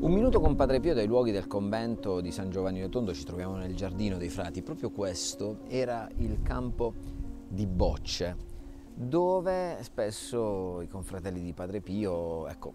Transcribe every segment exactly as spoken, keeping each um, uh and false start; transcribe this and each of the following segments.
Un minuto con Padre Pio dai luoghi del convento di San Giovanni Rotondo. Ci troviamo nel giardino dei frati. Proprio questo era il campo di bocce, dove spesso i confratelli di Padre Pio, ecco,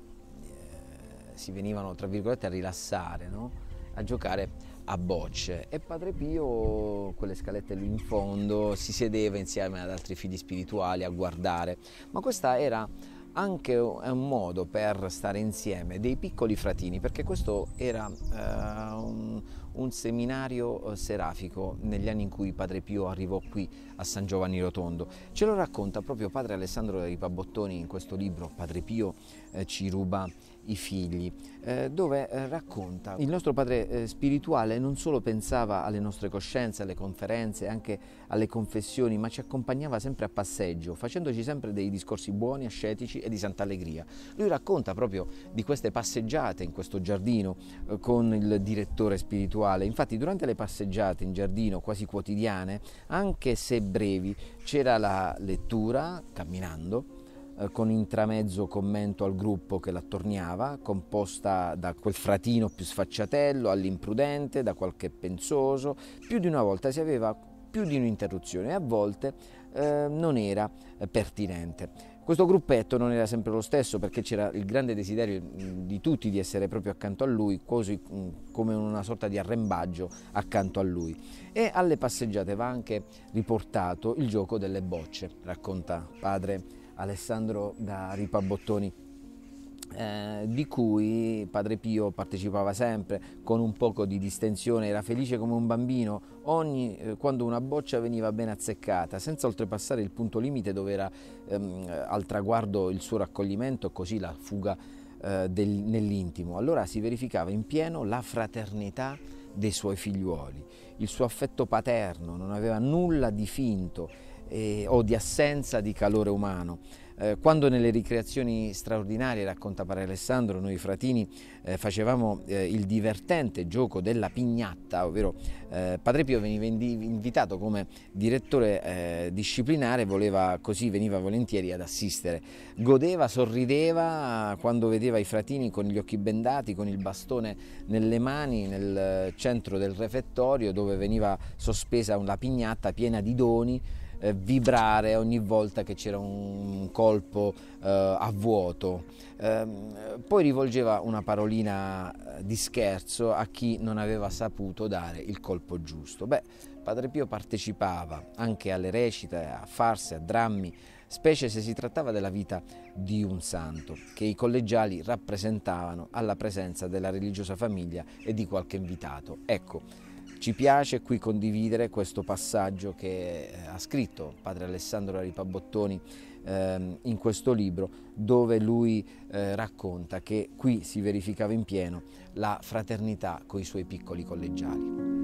eh, si venivano, tra virgolette, a rilassare, no? A giocare a bocce. E Padre Pio, quelle scalette lì in fondo, si sedeva insieme ad altri figli spirituali a guardare. Ma questa era anche un modo per stare insieme dei piccoli fratini, perché questo era eh, un, un seminario serafico negli anni in cui Padre Pio arrivò qui a San Giovanni Rotondo. Ce lo racconta proprio padre Alessandro Ripabottoni in questo libro Padre Pio eh, ci ruba i figli, eh, dove eh, racconta il nostro padre eh, spirituale non solo pensava alle nostre coscienze, alle conferenze, anche alle confessioni, ma ci accompagnava sempre a passeggio, facendoci sempre dei discorsi buoni, ascetici e di santa allegria. Lui racconta proprio di queste passeggiate in questo giardino eh, con il direttore spirituale. Infatti durante le passeggiate in giardino quasi quotidiane, anche se brevi, c'era la lettura camminando, con intramezzo commento al gruppo che l'attorniava, composta da quel fratino più sfacciatello all'imprudente, da qualche pensoso. Più di una volta si aveva più di un'interruzione e a volte eh, non era eh, pertinente. Questo gruppetto non era sempre lo stesso, perché c'era il grande desiderio di tutti di essere proprio accanto a lui, quasi come una sorta di arrembaggio accanto a lui. E alle passeggiate va anche riportato il gioco delle bocce, racconta padre Alessandro da Ripabottoni, eh, di cui Padre Pio partecipava sempre con un poco di distensione, era felice come un bambino ogni eh, quando una boccia veniva ben azzeccata, senza oltrepassare il punto limite dove era ehm, al traguardo il suo raccoglimento, così la fuga eh, del, nell'intimo. Allora si verificava in pieno la fraternità dei suoi figliuoli, il suo affetto paterno non aveva nulla di finto Eh, o di assenza di calore umano. Eh, quando nelle ricreazioni straordinarie, racconta padre Alessandro, noi fratini eh, facevamo eh, il divertente gioco della pignatta, ovvero eh, Padre Pio veniva invitato come direttore eh, disciplinare, voleva, così veniva volentieri ad assistere, godeva, sorrideva quando vedeva i fratini con gli occhi bendati, con il bastone nelle mani nel centro del refettorio dove veniva sospesa una pignatta piena di doni, Eh, vibrare ogni volta che c'era un colpo eh, a vuoto. Eh, poi rivolgeva una parolina di scherzo a chi non aveva saputo dare il colpo giusto. Beh, Padre Pio partecipava anche alle recite, a farse, a drammi, specie se si trattava della vita di un santo, che i collegiali rappresentavano alla presenza della religiosa famiglia e di qualche invitato. Ecco, ci piace qui condividere questo passaggio che ha scritto padre Alessandro Ripabottoni eh, in questo libro, dove lui eh, racconta che qui si verificava in pieno la fraternità con i suoi piccoli collegiali.